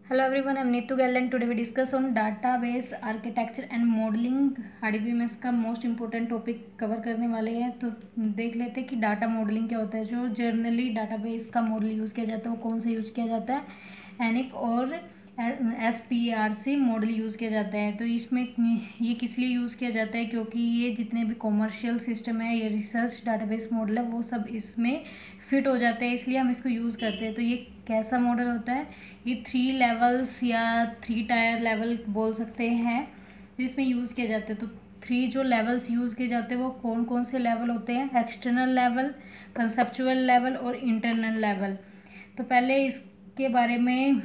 Hello everyone, I'm Neetu Gal and today we discuss on database architecture and modeling। RDBMS का most important topic cover करने वाले हैं। तो देख लेते हैं कि डाटा मॉडलिंग क्या होता है। जो जनरली डाटाबेस का मॉडल यूज़ किया जाता है वो कौन सा यूज़ किया जाता है, एनिक और SPRC मॉडल यूज़ किया जाता है। तो इसमें ये किस लिए यूज़ किया जाता है, क्योंकि ये जितने भी कॉमर्शियल सिस्टम है, ये रिसर्च डाटाबेस मॉडल है, वो सब इसमें फिट हो जाते हैं, इसलिए हम इसको यूज़ करते हैं। तो ये कैसा मॉडल होता है, ये 3 लेवल्स या 3 टायर लेवल बोल सकते हैं, तो इसमें यूज़ किया जाता है। तो 3 जो लेवल्स यूज़ किए जाते हैं वो कौन कौन से लेवल होते हैं, एक्सटर्नल लेवल, कंसेप्चुअल लेवल और इंटरनल लेवल। तो पहले इसके बारे में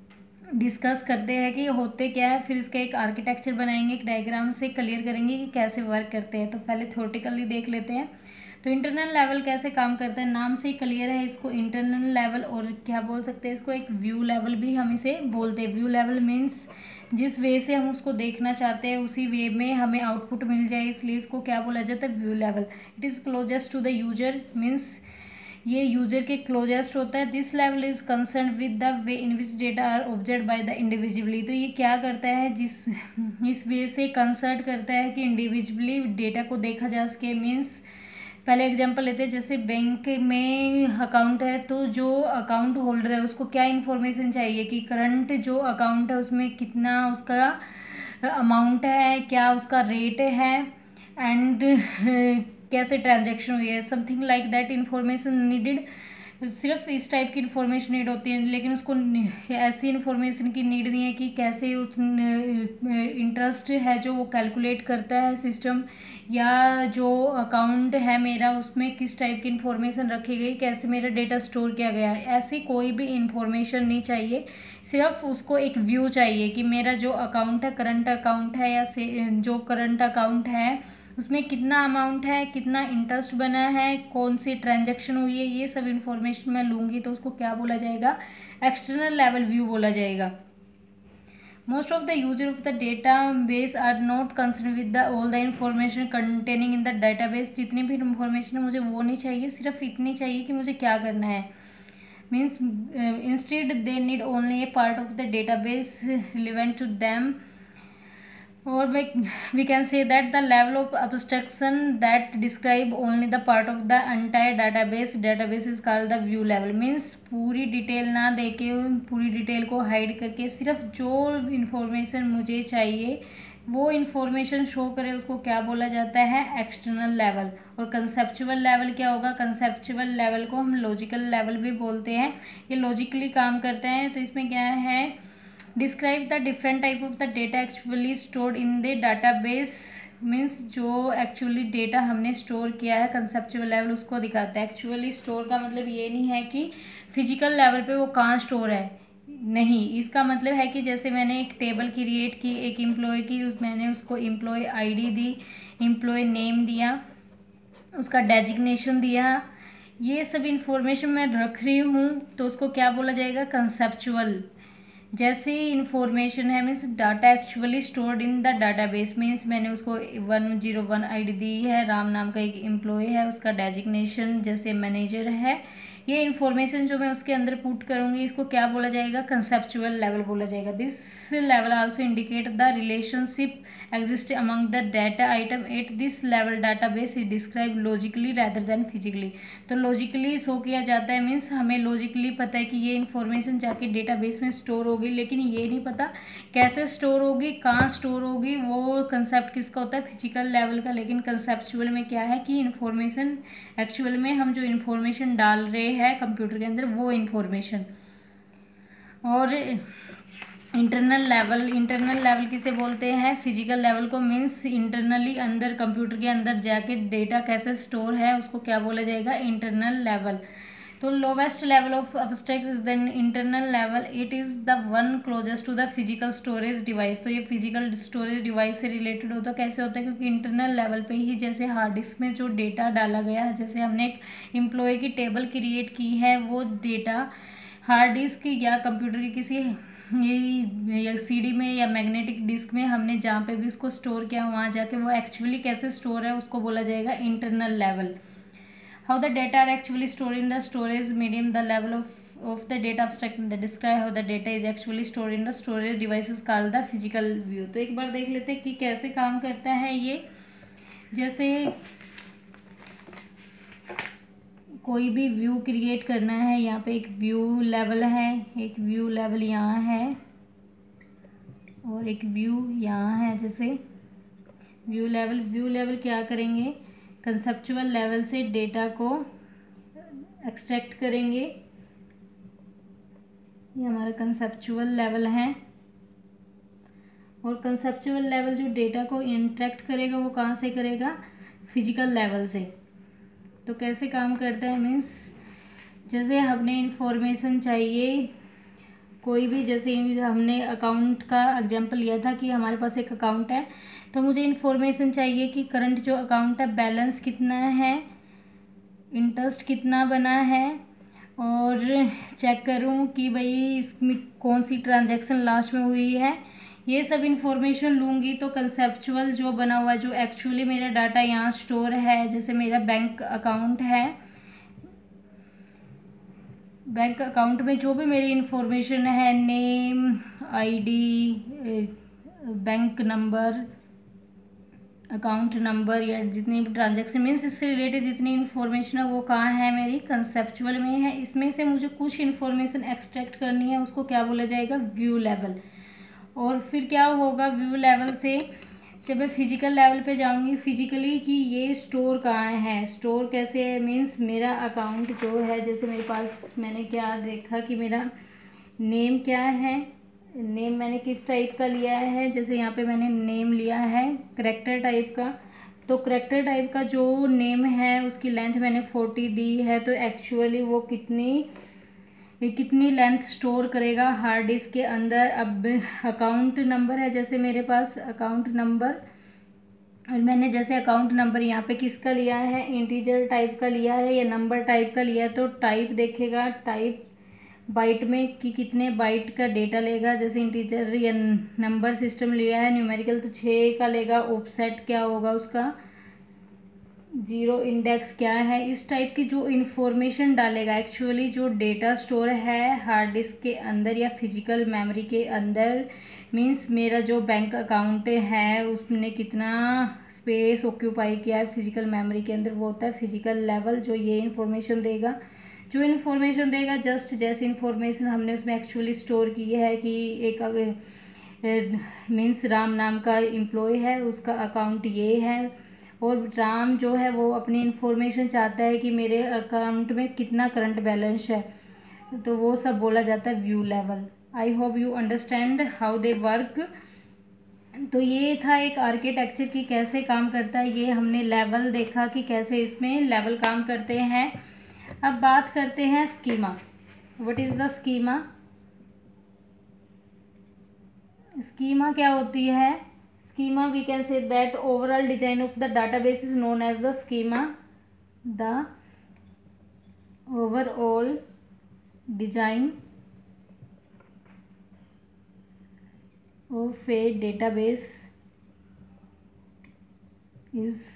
डिस्कस करते हैं कि होते क्या है, फिर इसका एक आर्किटेक्चर बनाएंगे, एक डायग्राम से क्लियर करेंगे कि कैसे वर्क करते हैं। तो पहले थ्योरेटिकली देख लेते हैं। तो इंटरनल लेवल कैसे काम करता है, नाम से ही क्लियर है इसको इंटरनल लेवल, और क्या बोल सकते हैं इसको, एक व्यू लेवल भी हम इसे बोलते हैं। व्यू लेवल मीन्स जिस वे से हम उसको देखना चाहते हैं उसी वे में हमें आउटपुट मिल जाए, इसलिए इसको क्या बोला जाता है, view level. It is closest to the user means ये यूजर के क्लोजेस्ट होता है। This level is concern with the way in which data are observe by the individually. तो ये क्या करता है, इस वे से कंसर्न करता है कि इंडिविजुअली डेटा को देखा जा सके। मीन्स पहले एग्जांपल लेते हैं, जैसे बैंक में अकाउंट है, तो जो अकाउंट होल्डर है उसको क्या इन्फॉर्मेशन चाहिए कि करंट जो अकाउंट है उसमें कितना उसका अमाउंट है, क्या उसका रेट है, एंड कैसे ट्रांजैक्शन हुई है, something like that information needed. सिर्फ इस टाइप की इन्फॉर्मेशन नीड होती है, लेकिन उसको ऐसी इन्फॉर्मेशन की नीड नहीं है कि कैसे उस इंटरेस्ट है जो वो कैलकुलेट करता है सिस्टम, या जो अकाउंट है मेरा उसमें किस टाइप की इन्फॉर्मेशन रखी गई, कैसे मेरा डेटा स्टोर किया गया है, ऐसी कोई भी इन्फॉर्मेशन नहीं चाहिए। सिर्फ उसको एक व्यू चाहिए कि मेरा जो अकाउंट है, करंट अकाउंट है, या जो करंट अकाउंट है उसमें कितना अमाउंट है, कितना इंटरेस्ट बना है, कौन सी ट्रांजैक्शन हुई है, ये सब इन्फॉर्मेशन मैं लूँगी तो उसको क्या बोला जाएगा, एक्सटर्नल लेवल व्यू बोला जाएगा। Most of the user of the database are not concerned with all the information containing in the database। जितनी भी इन्फॉर्मेशन है मुझे वो नहीं चाहिए, सिर्फ इतनी चाहिए कि मुझे क्या करना है। Means instead they need only a part of the database relevant to them, or we can say that the level of abstraction that describe only the part of the entire database is called the view level। Means पूरी detail ना देके, पूरी detail को hide करके सिर्फ जो information मुझे चाहिए वो इन्फॉर्मेशन शो करे, उसको क्या बोला जाता है, एक्सटर्नल लेवल। और कंसेप्चुअल लेवल क्या होगा, कंसेप्चुअल लेवल को हम लॉजिकल लेवल भी बोलते हैं। ये लॉजिकली काम करते हैं। तो इसमें क्या है, describe the different type of the data actually stored in the database. Means जो एक्चुअली डेटा हमने स्टोर किया है, कंसेप्चुअल लेवल उसको दिखाता है। एक्चुअली स्टोर का मतलब ये नहीं है कि फिजिकल लेवल पे वो कहाँ स्टोर है, नहीं। इसका मतलब है कि जैसे मैंने एक टेबल क्रिएट की एक एम्प्लॉय की, मैंने उसको एम्प्लॉय आईडी दी, एम्प्लॉय नेम दिया, उसका डेजिग्नेशन दिया, ये सब इंफॉर्मेशन मैं रख रही हूँ, तो उसको क्या बोला जाएगा, कंसेप्चुअल। जैसे इन्फॉर्मेशन है means data actually stored in the database. Means मैंने उसको 101 आईडी दी है, राम नाम का एक एम्प्लॉय है, उसका डेजिग्नेशन जैसे मैनेजर है। ये इन्फॉर्मेशन जो मैं उसके अंदर पुट करूँगी इसको क्या बोला जाएगा, कंसेप्चुअल लेवल बोला जाएगा। This level also indicate the relationship exist among the data item at this level. Database is describe logically rather than physically. तो लॉजिकली शो किया जाता है, मीन्स हमें लॉजिकली पता है कि ये इन्फॉर्मेशन जाके डेटाबेस में स्टोर होगी, लेकिन ये नहीं पता कैसे स्टोर होगी, कहाँ स्टोर होगी। वो कंसेप्ट किसका होता है, फिजिकल लेवल का। लेकिन कंसेप्चुअल में क्या है कि इन्फॉर्मेशन एक्चुअल में हम जो इन्फॉर्मेशन डाल रहे हैं कंप्यूटर के अंदर वो इन्फॉर्मेशन। और इंटरनल लेवल किसे बोलते हैं, फिजिकल लेवल को। मीन्स इंटरनली अंदर कंप्यूटर के अंदर जाके डेटा कैसे स्टोर है उसको क्या बोला जाएगा, इंटरनल लेवल। तो lowest level of abstract is then internal level. It is the one closest to the physical storage device. तो ये फिजिकल स्टोरेज डिवाइस से रिलेटेड होता है। कैसे होता है, क्योंकि इंटरनल लेवल पे ही जैसे हार्ड डिस्क में जो डेटा डाला गया है, जैसे हमने एक एम्प्लॉय की टेबल क्रिएट की है, वो डेटा हार्ड डिस्क या कंप्यूटर की किसी ये सीडी में या मैग्नेटिक डिस्क में हमने जहाँ पे भी उसको स्टोर किया, वहाँ जाके वो एक्चुअली कैसे स्टोर है उसको बोला जाएगा internal level. How the data are actually store in the storage medium, the level of of the data abstract that describe how the data is actually stored in the storage devices called the physical view। तो एक बार देख लेते हैं कि कैसे काम करता है ये। जैसे कोई भी व्यू क्रिएट करना है, यहाँ पे एक व्यू लेवल है, एक व्यू लेवल यहाँ है और एक व्यू यहाँ है। जैसे व्यू लेवल क्या करेंगे, कंसेप्चुअल लेवल से डेटा को एक्सट्रैक्ट करेंगे। ये हमारा कंसेप्चुअल लेवल है और कंसेप्चुअल लेवल जो डेटा को इंटरेक्ट करेगा वो कहाँ से करेगा, फिजिकल लेवल से। तो कैसे काम करता है, मीन्स जैसे हमने इंफॉर्मेशन चाहिए कोई भी, जैसे हमने अकाउंट का एग्जांपल लिया था कि हमारे पास एक अकाउंट है, तो मुझे इंफॉर्मेशन चाहिए कि करंट जो अकाउंट है बैलेंस कितना है, इंटरेस्ट कितना बना है, और चेक करूं कि भाई इसमें कौन सी ट्रांजैक्शन लास्ट में हुई है। ये सब इंफॉर्मेशन लूँगी तो कंसेप्चुअल जो बना हुआ है, जो एक्चुअली मेरा डाटा यहाँ स्टोर है, जैसे मेरा बैंक अकाउंट है, बैंक अकाउंट में जो भी मेरी इंफॉर्मेशन है, name, ID, bank number, account number या जितनी भी ट्रांजैक्शन मीन्स इससे रिलेटेड जितनी इन्फॉर्मेशन है वो कहाँ है, मेरी कंसेप्चुअल में है। इसमें से मुझे कुछ इन्फॉर्मेशन एक्सट्रैक्ट करनी है, उसको क्या बोला जाएगा, व्यू लेवल। और फिर क्या होगा, व्यू लेवल से जब मैं फिजिकल लेवल पे जाऊंगी, फिजिकली कि ये स्टोर कहाँ है, स्टोर कैसे है, मीन्स मेरा अकाउंट जो है, जैसे मेरे पास मैंने क्या देखा कि मेरा नेम क्या है, नेम मैंने किस टाइप का लिया है, जैसे यहाँ पे मैंने नेम लिया है करैक्टर टाइप का। तो करैक्टर टाइप का जो नेम है उसकी लेंथ मैंने 40 दी है, तो एक्चुअली वो कितनी लेंथ स्टोर करेगा हार्ड डिस्क के अंदर। अब अकाउंट नंबर है, जैसे मेरे पास अकाउंट नंबर, और मैंने जैसे अकाउंट नंबर यहाँ पे किसका लिया है, इंटीजर टाइप का लिया है या नंबर टाइप का लिया है, तो टाइप देखेगा, टाइप बाइट में कि कितने बाइट का डेटा लेगा। जैसे इंटीजर या नंबर सिस्टम लिया है न्यूमेरिकल तो 6 का लेगा। ऑफसेट क्या होगा उसका, 0 इंडेक्स क्या है, इस टाइप की जो इन्फॉर्मेशन डालेगा। एक्चुअली जो डेटा स्टोर है हार्ड डिस्क के अंदर या फिजिकल मेमोरी के अंदर, मींस मेरा जो बैंक अकाउंट है उसने कितना स्पेस ऑक्यूपाई किया है फिजिकल मेमोरी के अंदर, वो होता है फिजिकल लेवल, जो ये इन्फॉर्मेशन देगा। जो इन्फॉर्मेशन देगा जस्ट जैसे इन्फॉर्मेशन हमने उसमें एक्चुअली स्टोर की है कि एक मीन्स राम नाम का एम्प्लॉय है, उसका अकाउंट ये है, और राम जो है वो अपनी इन्फॉर्मेशन चाहता है कि मेरे अकाउंट में कितना करंट बैलेंस है, तो वो सब बोला जाता है view level. I hope you understand how they work. तो ये था एक आर्किटेक्चर की कैसे काम करता है, ये हमने लेवल देखा कि कैसे इसमें लेवल काम करते हैं। अब बात करते हैं schema. What is the schema, schema क्या होती है, schema we can say that overall design of the database is known as the schema। the overall design of a database is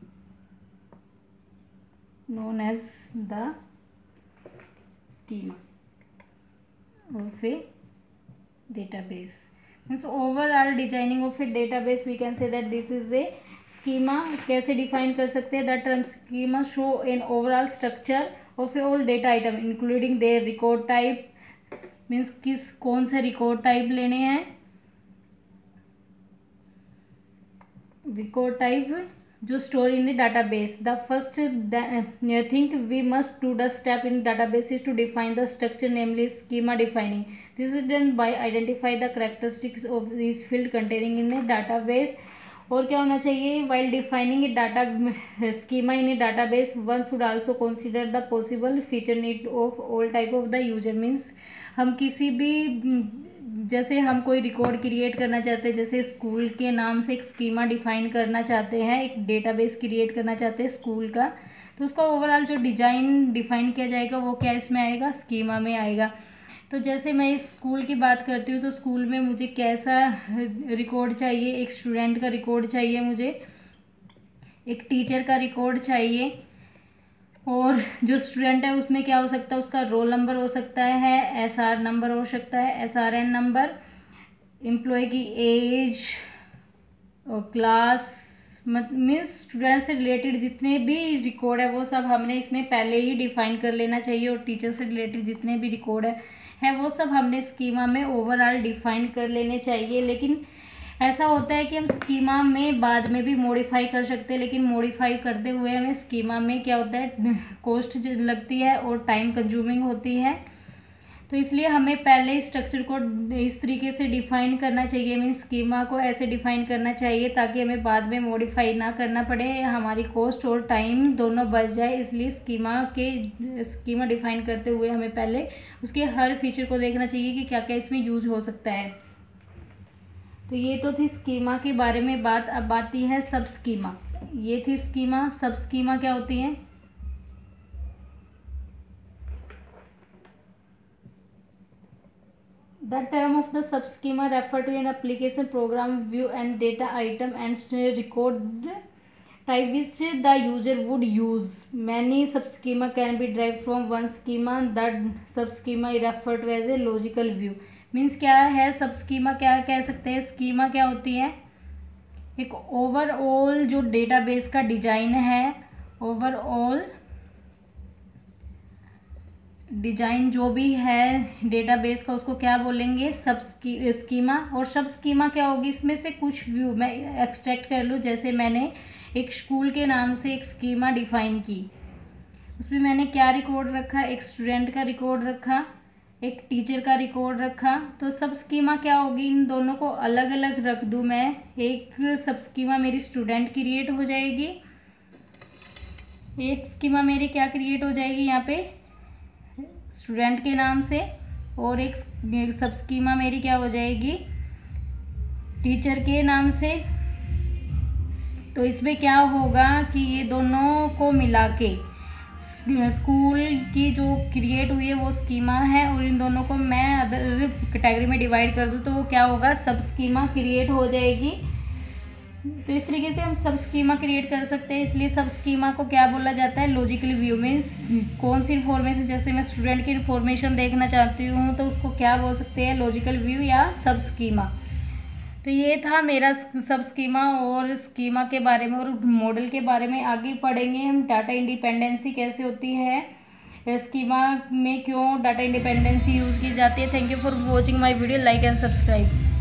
known as the schema of a database। So overall designing of a database we can say that this is a schema। कैसे define कर सकते हैं, the term schema show an overall structure of a all data item including their record type, means कौन सा record type लेने हैं, record type जो store in the database. The first thing we must do the step in database is to define the structure namely schema defining। This is done by identify the characteristics of this field containing in a database। और क्या होना चाहिए, while defining a data schema in a database one should also consider the possible feature need of all type of the user। means हम किसी भी, जैसे हम कोई रिकॉर्ड क्रिएट करना चाहते हैं, जैसे स्कूल के नाम से एक स्कीमा डिफाइन करना चाहते हैं, एक डेटाबेस क्रिएट करना चाहते हैं स्कूल का, तो उसका ओवरऑल जो डिजाइन डिफाइन किया जाएगा वो क्या इसमें आएगा, स्कीमा में आएगा। तो जैसे मैं इस स्कूल की बात करती हूँ तो स्कूल में मुझे कैसा रिकॉर्ड चाहिए, एक स्टूडेंट का रिकॉर्ड चाहिए, मुझे एक टीचर का रिकॉर्ड चाहिए, और जो स्टूडेंट है उसमें क्या हो सकता है, उसका रोल नंबर हो सकता है, SR नंबर हो सकता है, SRN नंबर, एम्प्लॉय की एज और क्लास, मीन्स स्टूडेंट से रिलेटेड जितने भी रिकॉर्ड है वो सब हमने इसमें पहले ही डिफाइन कर लेना चाहिए। और टीचर से रिलेटेड जितने भी रिकॉर्ड है वो सब हमने स्कीमा में ओवरऑल डिफाइन कर लेने चाहिए। लेकिन ऐसा होता है कि हम स्कीमा में बाद में भी मॉडिफाई कर सकते हैं, लेकिन मॉडिफाई करते हुए हमें स्कीमा में क्या होता है, कॉस्ट लगती है और टाइम कंज्यूमिंग होती है। तो इसलिए हमें पहले स्ट्रक्चर को इस तरीके से डिफाइन करना चाहिए, मीन्स स्कीमा को ऐसे डिफाइन करना चाहिए ताकि हमें बाद में मॉडिफाई ना करना पड़े, हमारी कॉस्ट और टाइम दोनों बच जाए। इसलिए स्कीमा डिफाइन करते हुए हमें पहले उसके हर फीचर को देखना चाहिए कि क्या क्या इसमें यूज हो सकता है। तो ये तो थी स्कीमा के बारे में बात। अब आती है सब स्कीमा। ये थी स्कीमा। सब स्कीमा क्या होती है? The term of the subschema refer to an application program view and data item and record type which the user would use. Many subschema can be derived from one schema. That subschema is referred to as a logical view. Means क्या है सबस्कीमा? क्या कह सकते हैं? Schema क्या होती है? एक ओवरऑल जो डेटाबेस का डिजाइन है, ओवरऑल डिजाइन जो भी है डेटाबेस का, उसको क्या बोलेंगे? सब स्कीमा। और सब स्कीमा क्या होगी? इसमें से कुछ व्यू मैं एक्सट्रैक्ट कर लूँ। जैसे मैंने एक स्कूल के नाम से एक स्कीमा डिफाइन की, उसमें मैंने क्या रिकॉर्ड रखा? एक स्टूडेंट का रिकॉर्ड रखा, एक टीचर का रिकॉर्ड रखा। तो सब स्कीमा क्या होगी? इन दोनों को अलग अलग रख दूँ मैं। एक सब स्कीमा मेरी स्टूडेंट क्रिएट हो जाएगी, एक स्कीमा मेरी क्या क्रिएट हो जाएगी यहाँ पे? स्टूडेंट के नाम से। और एक सब स्कीमा मेरी क्या हो जाएगी? टीचर के नाम से। तो इसमें क्या होगा कि ये दोनों को मिला के स्कूल की जो क्रिएट हुई है वो स्कीमा है, और इन दोनों को मैं अदर कैटेगरी में डिवाइड कर दूँ तो वो क्या होगा? सब स्कीमा क्रिएट हो जाएगी। तो इस तरीके से हम सब स्कीमा क्रिएट कर सकते हैं। इसलिए सब स्कीमा को क्या बोला जाता है? Logical view. मीन्स कौन सी इन्फॉर्मेशन, जैसे मैं स्टूडेंट की इन्फॉर्मेशन देखना चाहती हूँ तो उसको क्या बोल सकते हैं? लॉजिकल व्यू या सब स्कीमा। तो ये था मेरा सब स्कीमा और स्कीमा के बारे में। और मॉडल के बारे में आगे पढ़ेंगे हम। डाटा इंडिपेंडेंसी कैसे होती है, स्कीमा में क्यों डाटा इंडिपेंडेंसी यूज़ की जाती है। Thank you for watching my video. Like and subscribe.